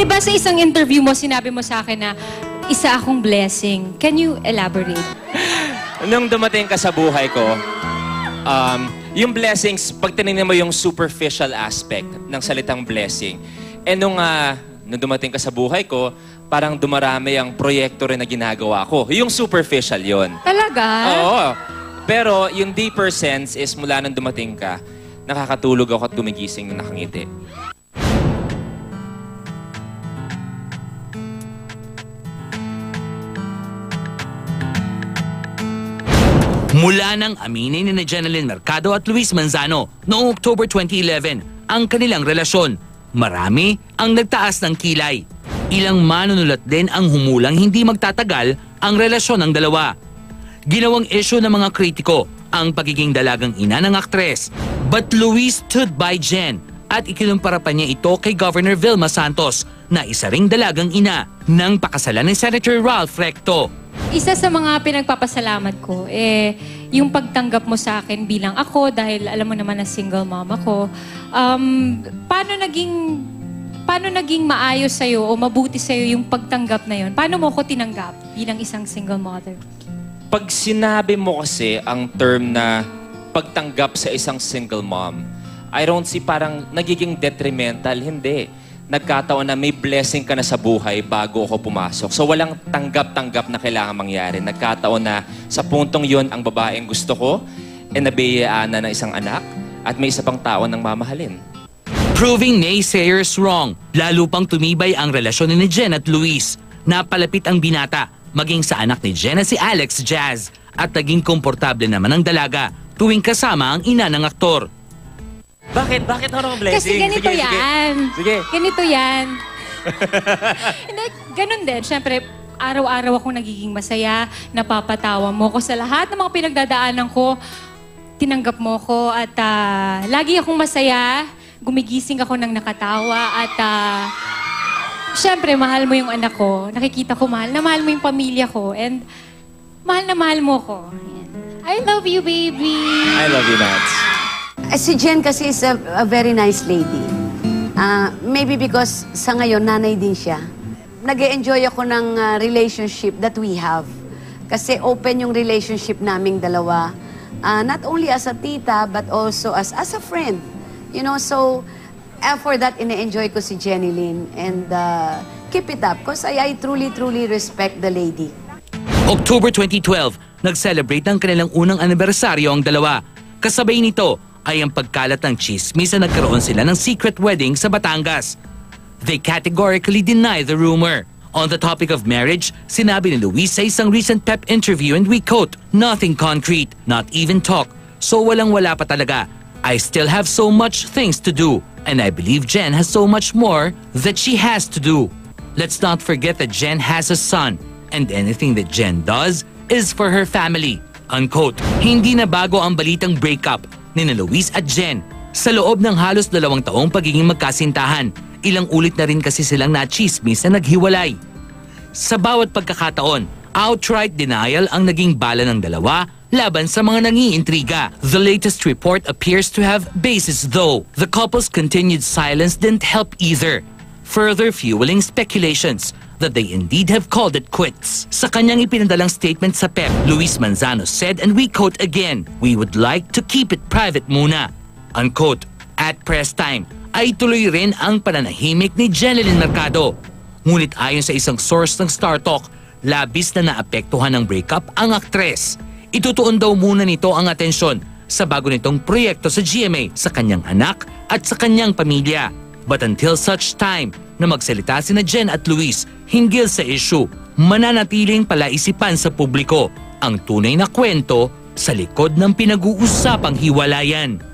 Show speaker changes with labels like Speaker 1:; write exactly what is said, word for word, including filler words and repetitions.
Speaker 1: di ba sa isang interview mo, sinabi mo sa akin na isa akong blessing. Can you elaborate?
Speaker 2: Nung dumating ka sa buhay ko, um, yung blessings, pag tinignan mo yung superficial aspect ng salitang blessing, eh nung, uh, nung dumating ka sa buhay ko, parang dumarami ang proyekto rin na ginagawa ko. Yung superficial yon.
Speaker 1: Talaga?
Speaker 2: Oo. Pero yung deeper sense is mula nung dumating ka, nakakatulog ako at gumigising na nakangiti.
Speaker 3: Mula nang aminin ni Jeneline Mercado at Luis Manzano noong October twenty eleven ang kanilang relasyon, marami ang nagtaas ng kilay. Ilang manunulat din ang humulang hindi magtatagal ang relasyon ng dalawa. Ginawang issue ng mga kritiko ang pagiging dalagang ina ng aktres. But Luis stood by Jen at ikinumpara pa niya ito kay Governor Vilma Santos na isa ring dalagang ina ng pakasalan ni Senator Ralph Recto.
Speaker 1: Isa sa mga pinagpapasalamat ko, eh, yung pagtanggap mo sa akin bilang ako, dahil alam mo naman na single mom ako. Um, paano naging, paano naging maayos sa'yo o mabuti sa'yo yung pagtanggap na yun? Paano mo ko tinanggap bilang isang single mother?
Speaker 2: Pag sinabi mo kasi ang term na pagtanggap sa isang single mom, I don't see parang nagiging detrimental. Hindi. Nagkataon na may blessing ka na sa buhay bago ako pumasok. So walang tanggap-tanggap na kailangan mangyari. Nagkataon na sa puntong yon ang babaeng gusto ko, e nabiyayaan na ng isang anak, at may isa pang tao nang mamahalin.
Speaker 3: Proving naysayers wrong, lalo pang tumibay ang relasyon ni Jen at Luis. Napalapit ang binata, maging sa anak ni Jen na si Alex Jazz, at naging komportable naman ang dalaga tuwing kasama ang ina ng aktor.
Speaker 2: Bakit? Bakit ano ang blessing?
Speaker 1: Kasi ganito
Speaker 2: sige,
Speaker 1: yan.
Speaker 2: Sige. sige.
Speaker 1: Ganito yan. Hindi, ganun din. Siyempre, araw-araw akong nagiging masaya, napapatawa mo ko sa lahat ng mga pinagdadaanan ko. Tinanggap mo ko at uh, lagi akong masaya. Gumigising ako ng nakatawa at uh, siyempre, mahal mo yung anak ko. Nakikita ko mahal na mahal mo yung pamilya ko. And mahal na mahal mo ko. I love you, baby.
Speaker 2: I love you, Nats.
Speaker 4: Si Jen kasi is a, a very nice lady. Uh, maybe because sa ngayon, nanay din siya. Nag-e-enjoy ako ng uh, relationship that we have. Kasi open yung relationship naming dalawa. Uh, not only as a tita, but also as, as a friend. You know, so uh, for that, ine-enjoy ko si Jenny Lynn. And uh, keep it up. Because I, I truly, truly respect the lady.
Speaker 3: October twenty twelve, nag-celebrate ng kanilang unang anibersaryo ang dalawa. Kasabay nito ay ang pagkalat ng chismis na nagkaroon sila ng secret wedding sa Batangas. They categorically deny the rumor. On the topic of marriage, sinabi ni Luis sa isang recent Pep interview, and we quote, "Nothing concrete, not even talk. So walang-wala pa talaga. I still have so much things to do, and I believe Jen has so much more that she has to do. Let's not forget that Jen has a son, and anything that Jen does is for her family." Unquote. Hindi na bago ang balitang breakup ni na Luis at Jen. Sa loob ng halos dalawang taong pagiging magkasintahan, ilang ulit na rin kasi silang na-chismis na naghiwalay. Sa bawat pagkakataon, outright denial ang naging bala ng dalawa laban sa mga nangiintriga. The latest report appears to have basis though. The couple's continued silence didn't help either, further fueling speculations that they indeed have called it quits. Sa kanyang ipinadalang statement sa Pep, Luis Manzano said, and we quote again, "We would like to keep it private muna." Unquote. At press time, ay tuloy rin ang pananahimik ni Jeneline Mercado. Ngunit ayon sa isang source ng Star Talk, labis na naapektuhan ng breakup ang aktres. Itutuon daw muna nito ang atensyon sa bago nitong proyekto sa G M A, sa kanyang anak at sa kanyang pamilya. But until such time na magsalita sina Jen at Luis hinggil sa issue, mananatiling palaisipan sa publiko ang tunay na kwento sa likod ng pinag-uusapang hiwalayan.